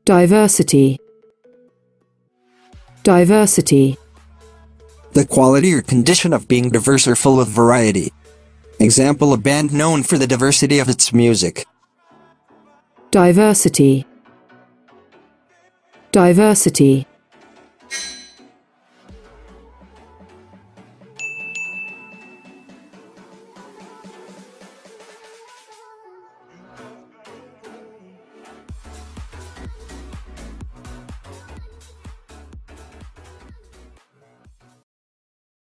diversity, diversity, The quality or condition of being diverse or full of variety. Example, a band known for the diversity of its music. diversity, diversity.